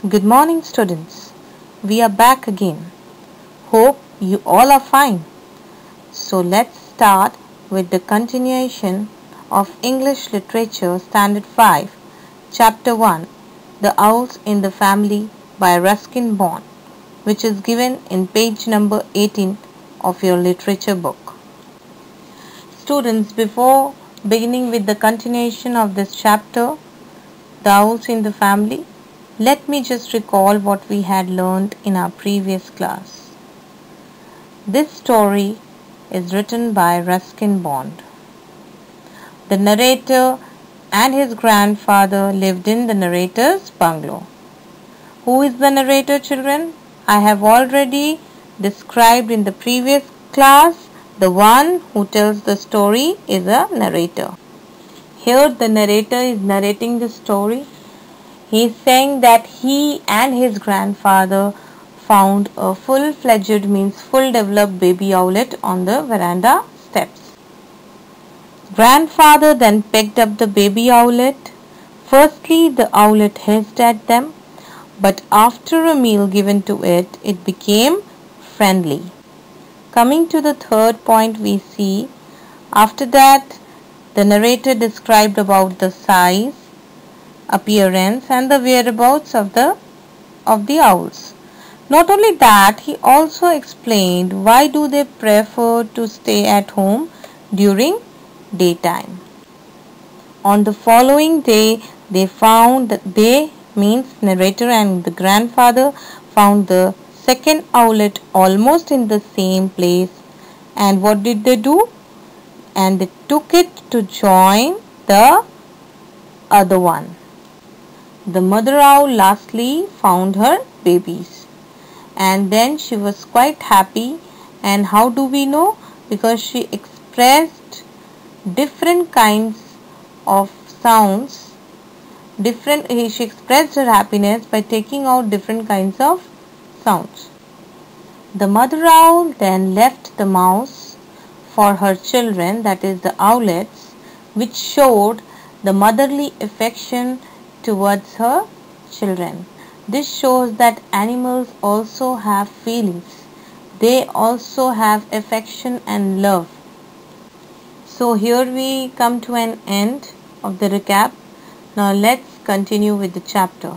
Good morning, students. We are back again. Hope you all are fine. So let's start with the continuation of English Literature Standard 5, Chapter 1, The Owls in the Family by Ruskin Bond, which is given in page number 18 of your literature book. Students, before beginning with the continuation of this chapter, The Owls in the Family, let me just recall what we had learned in our previous class. This story is written by Ruskin Bond. The narrator and his grandfather lived in the narrator's bungalow. Who is the narrator, children? I have already described in the previous class. The one who tells the story is a narrator. Here the narrator is narrating the story. He is saying that he and his grandfather found a full-fledged means full developed baby owlet on the veranda steps. Grandfather then picked up the baby owlet. Firstly, the owlet hissed at them, but after a meal given to it, it became friendly. Coming to the third point, we see after that the narrator described about the size, appearance and the whereabouts of the owls. Not only that, he also explained why do they prefer to stay at home during daytime. On the following day, they found that narrator and the grandfather found the second owlet almost in the same place. And what did they do? And they took it to join the other one. The mother owl lastly found her babies, and then she was quite happy. And how do we know? Because she expressed different kinds of sounds. She expressed her happiness by taking out different kinds of sounds. The mother owl then left the mouse for her children, that is the owlets, which showed the motherly affection towards her children. This shows that animals also have feelings. They also have affection and love. So here we come to an end of the recap. Now let's continue with the chapter.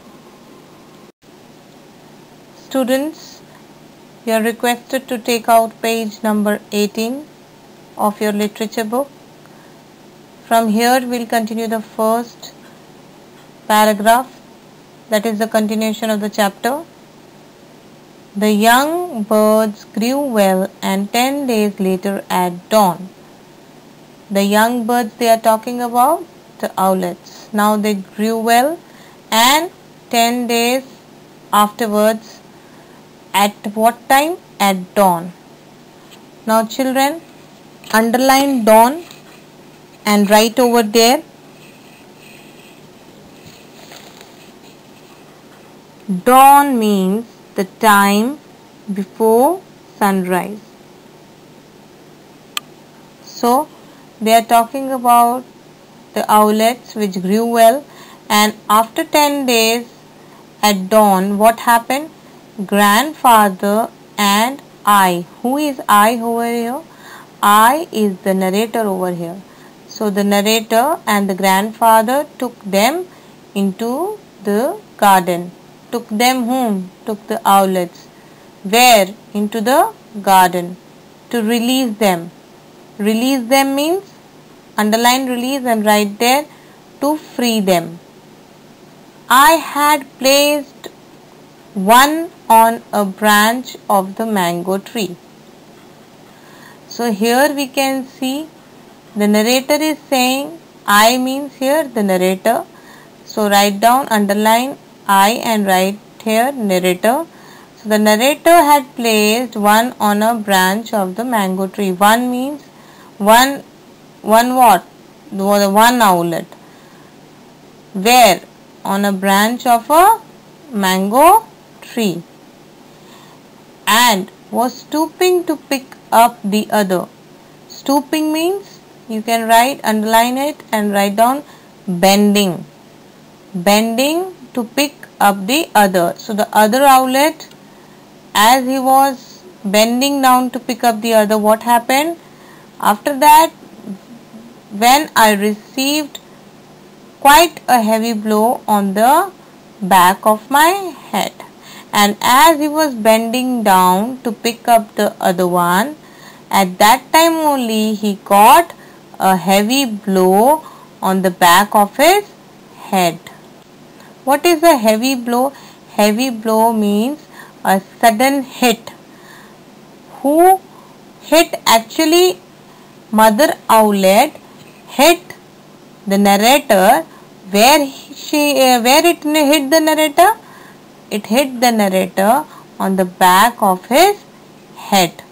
Students, you are requested to take out page number 18 of your literature book. From here we'll continue the first paragraph, that is the continuation of the chapter. The young birds grew well, and 10 days later at dawn. The young birds they are talking about, the owlets. Now they grew well, and 10 days afterwards, at what time? At dawn. Now children, underline dawn and write over there. Dawn means the time before sunrise. So they are talking about the owlets which grew well, and after 10 days at dawn, what happened? Grandfather and I. Who is I over here? I is the narrator over here. So the narrator and the grandfather took them into the garden. Took them whom? Took the owlets. Where? Into the garden. To release them. Release them means, underline release and write there, to free them. I had placed one on a branch of the mango tree. So here we can see the narrator is saying, I means here the narrator. So write down, underline I and write here narrator. So the narrator had placed one on a branch of the mango tree. One means one what? The one owlet. Where? On a branch of a mango tree. And was stooping to pick up the other. Stooping means, you can write, underline it and write down bending. Bending to pick up the other. So the other owlet, as he was bending down to pick up the other, what happened? After that, when I received quite a heavy blow on the back of my head, and as he was bending down to pick up the other one, at that time only he got a heavy blow on the back of his head. What is a heavy blow? Heavy blow means a sudden hit. Who hit? Actually, mother owlet hit the narrator. Where it hit the narrator? It hit the narrator on the back of his head.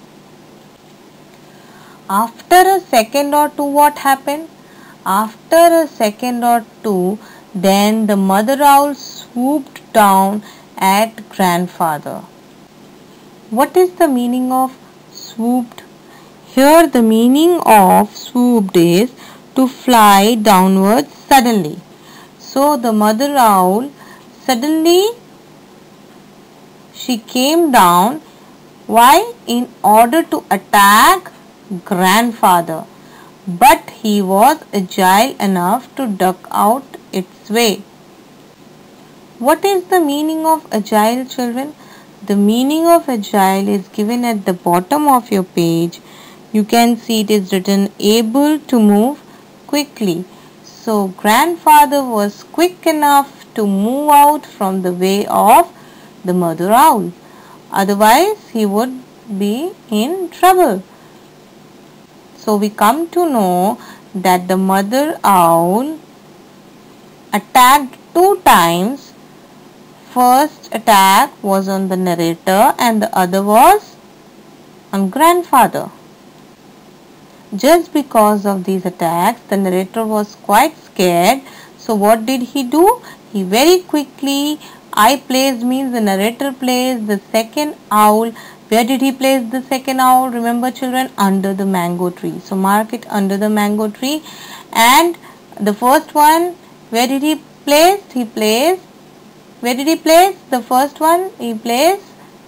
After a second or two, what happened? After a second or two, then the mother owl swooped down at grandfather. What is the meaning of swooped? Here the meaning of swooped is to fly downwards suddenly. So the mother owl suddenly she came down. Why? In order to attack grandfather. But he was agile enough to duck out its way. What is the meaning of agile, children? The meaning of agile is given at the bottom of your page. You can see it is written able to move quickly. So grandfather was quick enough to move out from the way of the mother owl. Otherwise he would be in trouble. So we come to know that the mother owl attacked 2 times. First attack was on the narrator and the other was on grandfather. Just because of these attacks, the narrator was quite scared. So what did he do? He very quickly, I placed means the narrator placed the second owl. Where did he place the second owl? Remember children, under the mango tree. So mark it under the mango tree. And the first one, where did he place? Where did he place the first one? He placed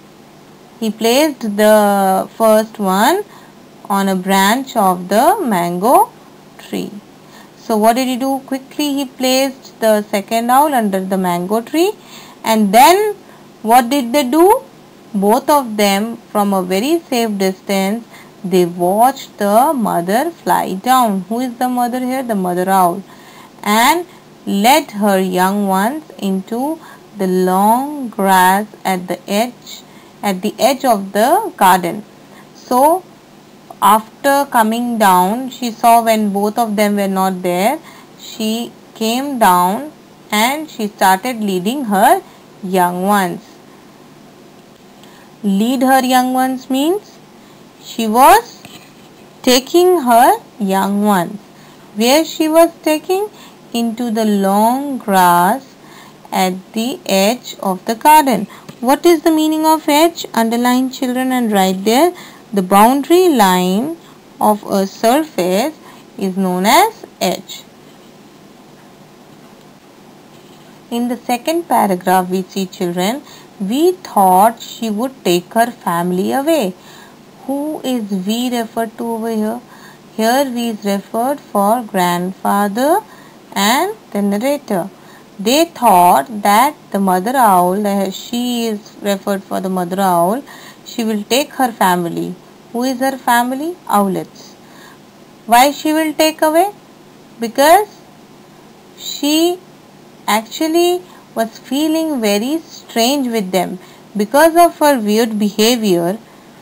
the first one on a branch of the mango tree. So what did he do? Quickly he placed the second owl under the mango tree. And then what did they do? Both of them from a very safe distance, they watched the mother fly down. Who is the mother here? The mother owl. And led her young ones into the long grass at the edge of the garden. So after coming down, she saw when both of them were not there, she came down and she started leading her young ones. Lead her young ones means she was taking her young ones. Where she was taking? Into the long grass at the edge of the garden. What is the meaning of edge? Underline children and write there. The boundary line of a surface is known as edge. In the second paragraph we see children, we thought she would take her family away. Who is we referred to over here? Here we is referred for grandfather and the narrator. They thought that the mother owl, she is referred for the mother owl, she will take her family. Who is her family? Owlets. Why she will take away? Because she actually was feeling very strange with them. Because of her weird behavior,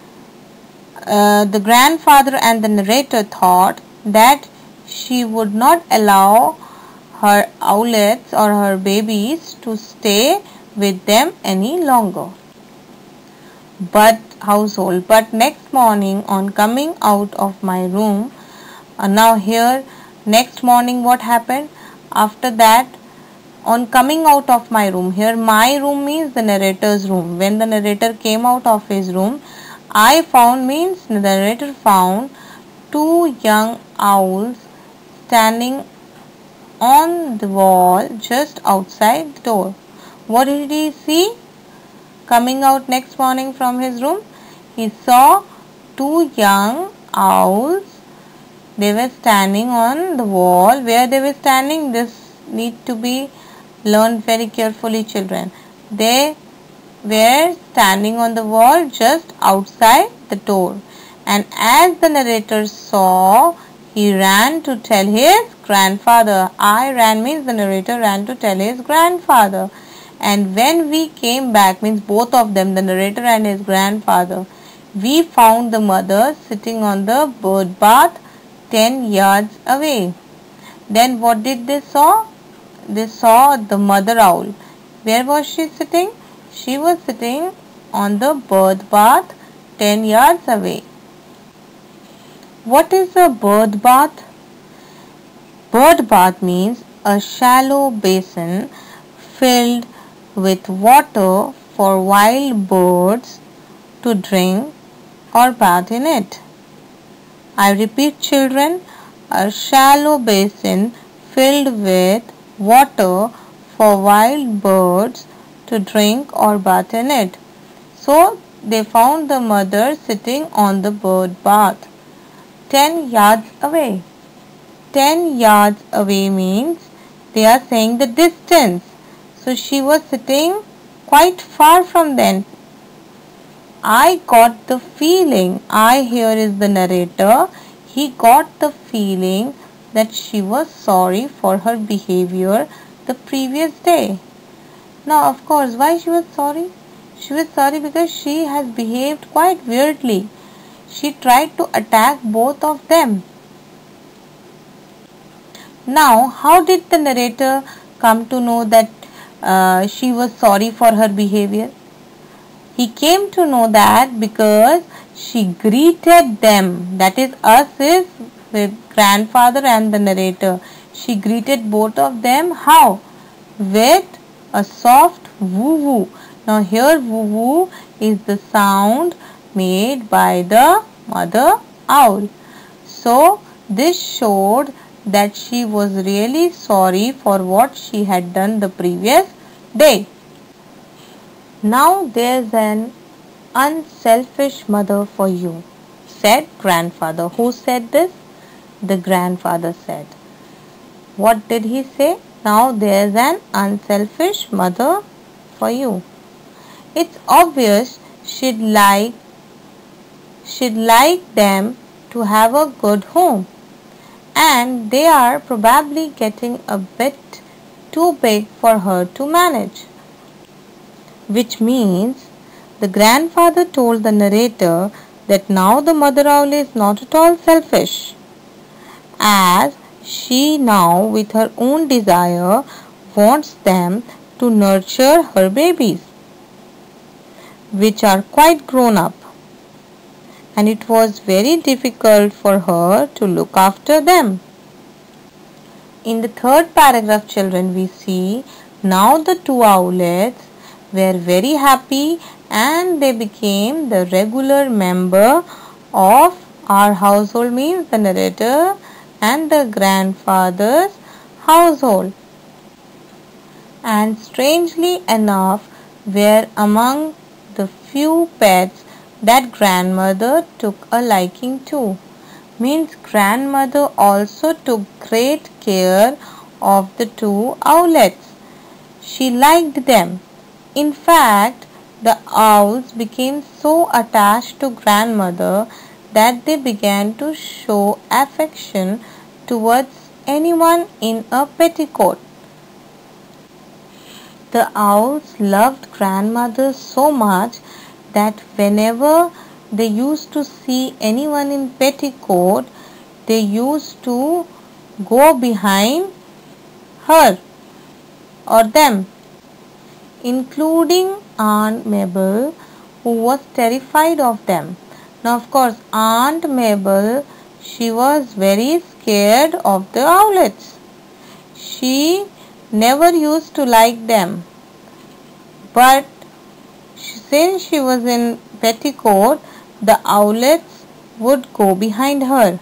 the grandfather and the narrator thought that she would not allow her owlets or her babies to stay with them any longer. But next morning on coming out of my room, now here next morning what happened? After that, on coming out of my room, here my room means the narrator's room. When the narrator came out of his room, I found means the narrator found 2 young owls standing on the wall just outside the door. What did he see? Coming out next morning from his room, he saw two young owls. They were standing on the wall. Where they were standing, this need to be learned very carefully, children. They were standing on the wall just outside the door. And as the narrator saw, he ran to tell his grandfather. I ran means the narrator ran to tell his grandfather. And when we came back, means both of them, the narrator and his grandfather, we found the mother sitting on the bird bath 10 yards away. Then what did they saw? They saw the mother owl. Where was she sitting? She was sitting on the bird bath 10 yards away. What is a bird bath? Bird bath means a shallow basin filled with water for wild birds to drink or bath in it. I repeat, children, a shallow basin filled with water for wild birds to drink or bath in it. So they found the mother sitting on the bird bath 10 yards away. 10 yards away means they are saying the distance. So she was sitting quite far from them. I got the feeling, I here is the narrator, he got the feeling that she was sorry for her behavior the previous day. Now of course, why she was sorry? She was sorry because she has behaved quite weirdly. She tried to attack both of them. Now, how did the narrator come to know that she was sorry for her behavior? He came to know that because she greeted them. That is, us is the grandfather and the narrator. She greeted both of them. How? With a soft woo-woo. Now here woo-woo is the sound made by the mother owl. So this showed that she was really sorry for what she had done the previous day. Now there's an unselfish mother for you, said grandfather. Who said this? The grandfather said. What did he say? Now there's an unselfish mother for you. It's obvious she'd like them to have a good home, and they are probably getting a bit too big for her to manage. Which means the grandfather told the narrator that now the mother owl is not at all selfish, as she now with her own desire wants them to nurture her babies, which are quite grown up, and it was very difficult for her to look after them. In the third paragraph, children, we see now the two owlets were very happy and they became the regular member of our household, means the narrator and the grandfather's household, and strangely enough were among the few pets that grandmother took a liking to. Means grandmother also took great care of the two owlets. She liked them. In fact, the owls became so attached to grandmother that they began to show affection towards anyone in a petticoat. The owls loved grandmother so much that whenever they used to see anyone in petticoat, they used to go behind her or them, including Aunt Mabel, who was terrified of them. Now of course, Aunt Mabel, she was very scared of the owlets. She never used to like them, but since she was in petticoat, the owlets would go behind her.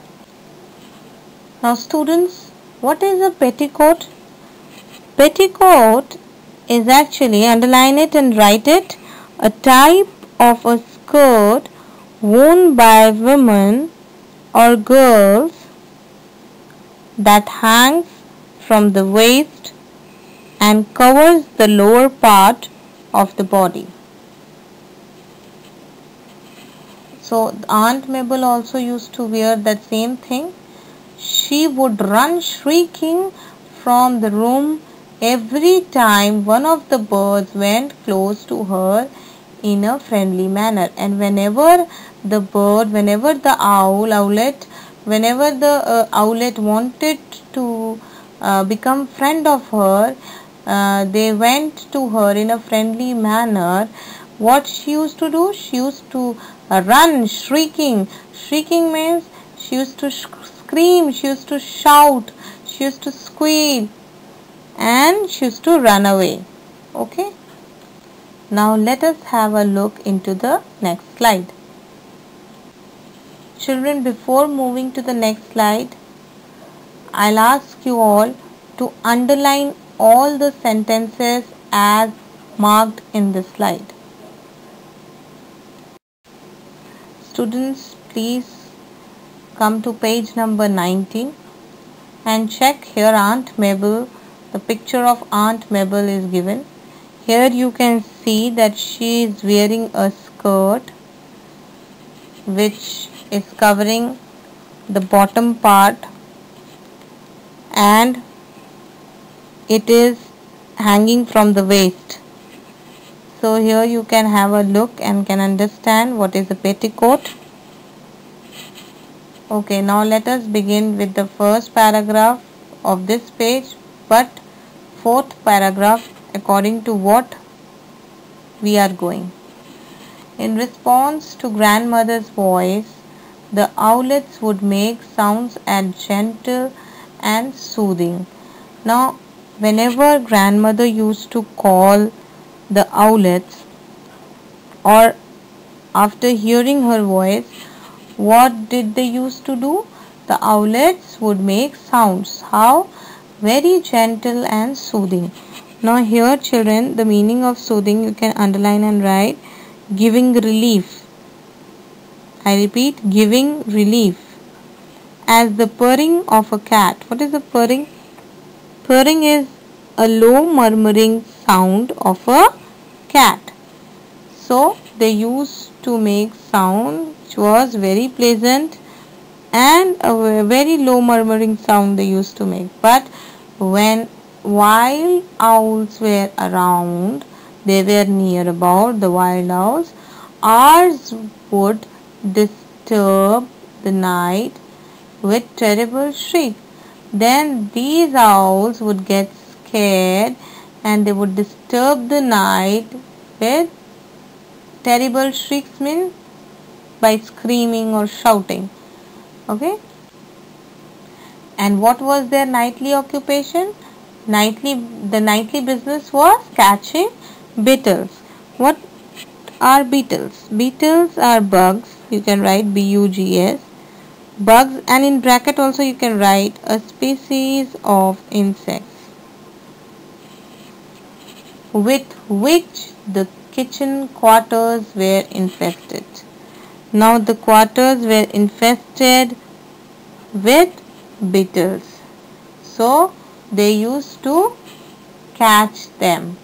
Now students, what is a petticoat? Petticoat is actually, underline it and write it, a type of a skirt worn by women or girls that hangs from the waist and covers the lower part of the body. So Aunt Mabel also used to wear that same thing. She would run shrieking from the room every time one of the birds went close to her in a friendly manner. And whenever the owlet wanted to become friend of her, they went to her in a friendly manner. What she used to do? She used to run shrieking. Shrieking means she used to scream, she used to shout, she used to squeal, and she used to run away. Okay. Now let us have a look into the next slide. Children, before moving to the next slide, I'll ask you all to underline all the sentences as marked in the slide. Students, please come to page number 19 and check here Aunt Mabel. The picture of Aunt Mabel is given. Here you can see that she is wearing a skirt which is covering the bottom part and it is hanging from the waist. So here you can have a look and can understand what is a petticoat. Okay, now let us begin with the first paragraph of this page, but fourth paragraph according to what we are going. In response to grandmother's voice, the owlets would make sounds as gentle and soothing. Now, whenever grandmother used to call the owlets, or after hearing her voice, what did they used to do? The owlets would make sounds. How? Very gentle and soothing. Now here children, the meaning of soothing you can underline and write, giving relief. I repeat, giving relief. As the purring of a cat. What is the purring? Purring is a low murmuring sound of a cat. So they used to make sound which was very pleasant and a very low murmuring sound they used to make. But when wild owls were around, they were near about the wild owls, ours would disturb the night with terrible shriek. Then these owls would get scared and they would disturb the night with terrible shrieks, mean by screaming or shouting. Okay. And what was their nightly occupation? The nightly business was catching beetles. What are beetles? Beetles are bugs. You can write bugs. Bugs, and in bracket also you can write a species of insects with which the kitchen quarters were infested. Now the quarters were infested with beetles. So they used to catch them.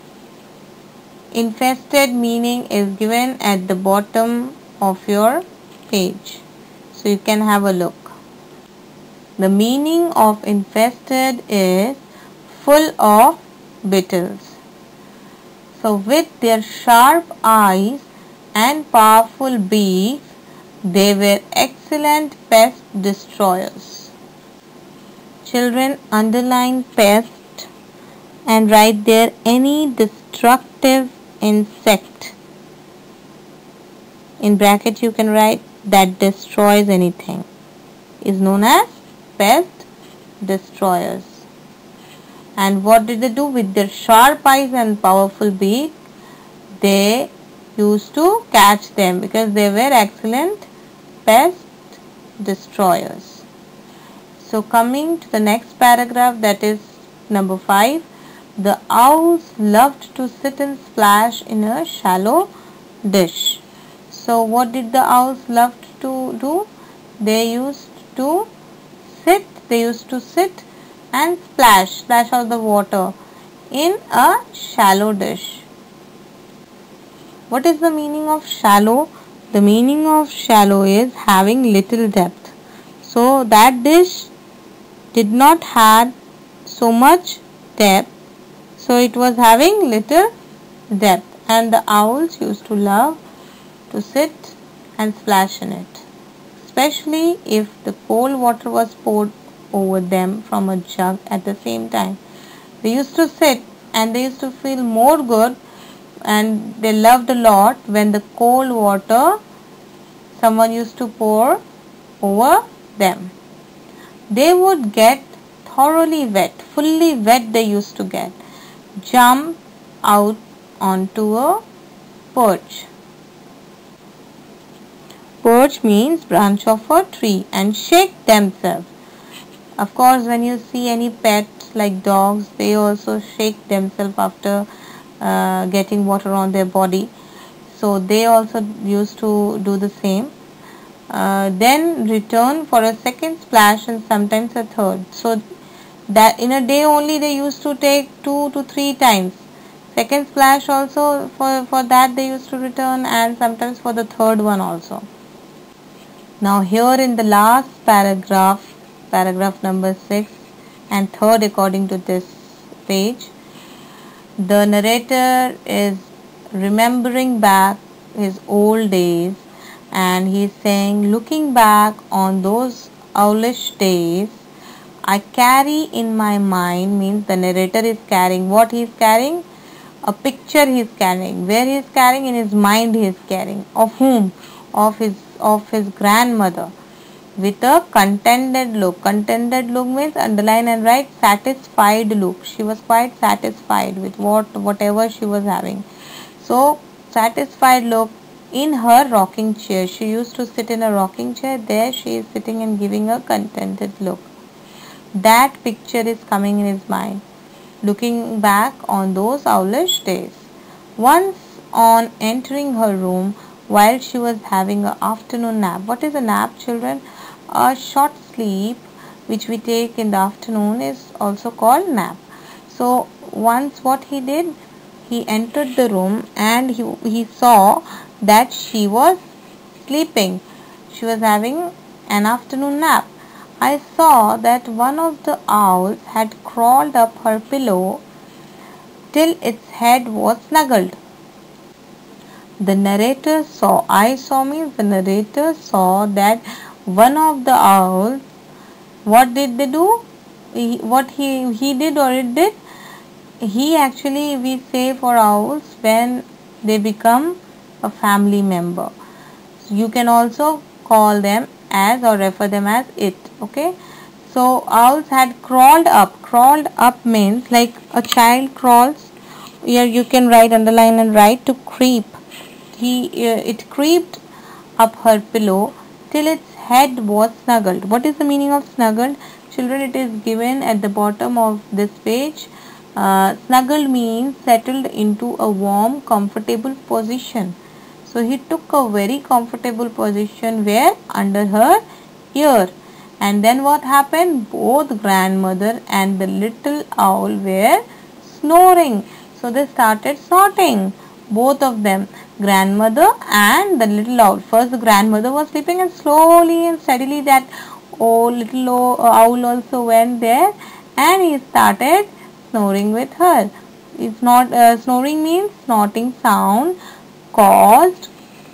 Infested meaning is given at the bottom of your page. So you can have a look. The meaning of infested is full of beetles. So with their sharp eyes and powerful beaks, they were excellent pest destroyers. Children, underline pest and write there any destructive insect. In bracket you can write that destroys anything is known as pest destroyers. And what did they do? With their sharp eyes and powerful beak, they used to catch them because they were excellent pest destroyers. So coming to the next paragraph, that is number 5. The owls loved to sit and splash in a shallow dish. So what did the owls love to do? They used to sit and splash out the water in a shallow dish. What is the meaning of shallow? The meaning of shallow is having little depth. So that dish did not have so much depth, so it was having little depth, and the owls used to love to sit and splash in it, especially if the cold water was poured over them from a jug at the same time. They used to sit and they used to feel more good, and they loved a lot when the cold water someone used to pour over them. They would get thoroughly wet, fully wet they used to get, jump out onto a perch. Perch means branch of a tree, and shake themselves. Of course, when you see any pets like dogs, they also shake themselves after getting water on their body. So they also used to do the same. Then return for a second splash and sometimes a third. So that in a day only they used to take 2 to 3 times. Second splash also for that they used to return, and sometimes for the third one also. Now here in the last paragraph number 6 and third according to this page, the narrator is remembering back his old days, and he is saying, looking back on those owlish days, I carry in my mind, means the narrator is carrying what he is carrying, a picture he is carrying. Where he is carrying? In his mind he is carrying. Of whom? Of his grandmother, with a contented look. Contented look means underline and write satisfied look. She was quite satisfied with whatever she was having. So satisfied look in her rocking chair. She used to sit in a rocking chair. There she is sitting and giving a contented look. That picture is coming in his mind, looking back on those owlish days. Once on entering her room, while she was having an afternoon nap. What is a nap, children? A short sleep which we take in the afternoon is also called nap. So once what he did, he entered the room and he saw that she was sleeping. She was having an afternoon nap. I saw that one of the owls had crawled up her pillow till its head was snuggled. The narrator saw, I saw means the narrator saw that one of the owls, what did they do? What he did or it did? He actually, we say for owls when they become a family member. You can also call them as or refer them as it. Okay. So owls had crawled up. Crawled up means like a child crawls. Here you can write, underline and write to creep. It creeped up her pillow till its head was snuggled. What is the meaning of snuggled? Children, it is given at the bottom of this page. Snuggled means settled into a warm, comfortable position. So he took a very comfortable position where? Under her ear. And then what happened? Both grandmother and the little owl were snoring. So they started snorting. Both of them, grandmother and the little owl. First the grandmother was sleeping, and slowly and steadily that little owl also went there and he started snoring with her. It's not snoring means snorting sound caused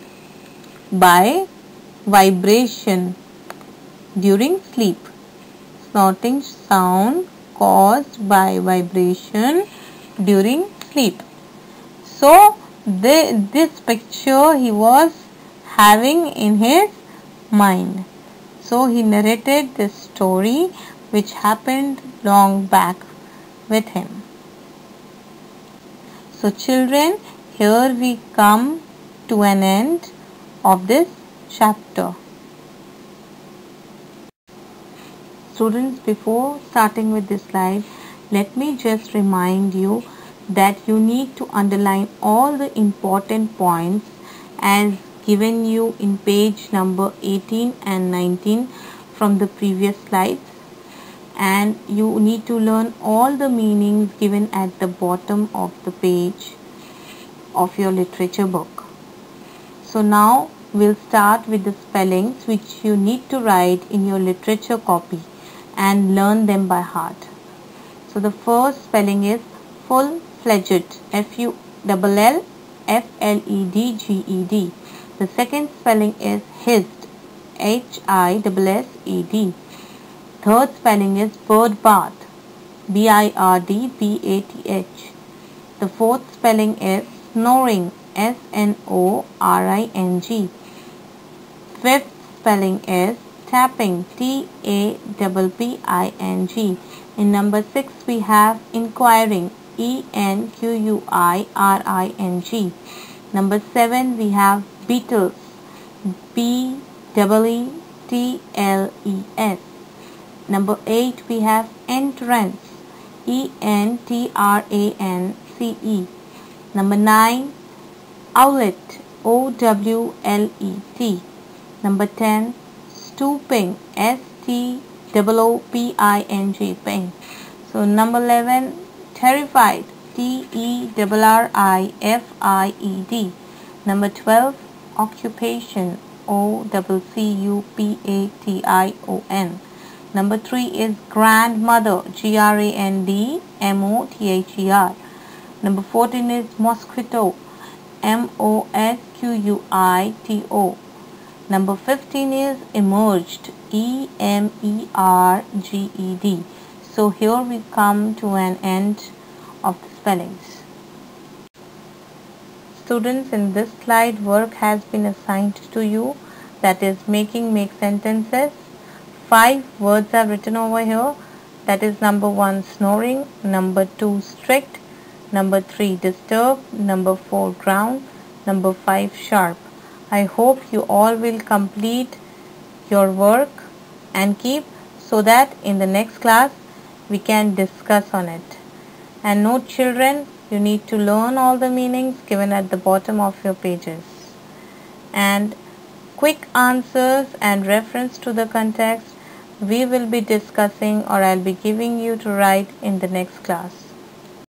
by vibration during sleep. Snorting sound caused by vibration during sleep. So this picture he was having in his mind. So he narrated this story which happened long back with him. So children, here we come to an end of this chapter. Students, before starting with this slide, let me just remind you that you need to underline all the important points as given you in page number 18 and 19 from the previous slides, and you need to learn all the meanings given at the bottom of the page of your literature book. So now we'll start with the spellings which you need to write in your literature copy and learn them by heart. So the first spelling is full-fledged, Full-Fledged. The second spelling is hissed, Hissed. Third spelling is bird bath, Birdbath. The fourth spelling is snoring, Snoring. Fifth spelling is tapping, Tapping. In number 6 we have inquiring, Enquiring. Number 7 we have beetles, Beetles. Number 8 we have entrance, Entrance. Number 9 owlet, Owlet. Number 10 stooping, Stooping. So number 11 terrified, Terrified. Number 12 occupation, Occupation. Number 3 is grandmother, Grandmother. Number 14 is mosquito, Mosquito. Number 15 is emerged, Emerged. So here we come to an end of the spellings. Students, in this slide work has been assigned to you, that is making make sentences. 5 words are written over here, that is number 1 snoring, number 2 strict, number 3 disturb, number 4 ground, number 5 sharp. I hope you all will complete your work and keep, so that in the next class we can discuss on it. And note children, you need to learn all the meanings given at the bottom of your pages. And quick answers and reference to the context we will be discussing, or I'll be giving you to write in the next class.